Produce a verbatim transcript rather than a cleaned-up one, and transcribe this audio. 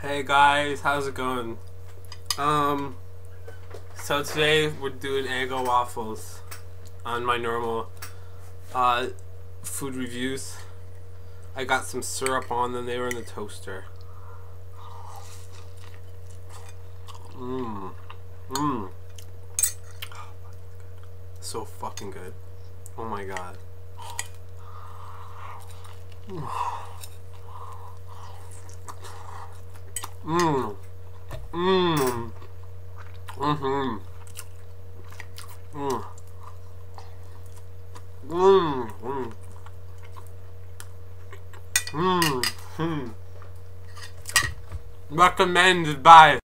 Hey guys, how's it going? Um, so today we're doing eggo waffles on my normal uh, food reviews. I got some syrup on them, they were in the toaster. Mmm. Mmm. So fucking good. Oh my god. Mmm. Mmm. Mm-hmm. Mmm. Mmm. Mmm. Mmm. Recommended by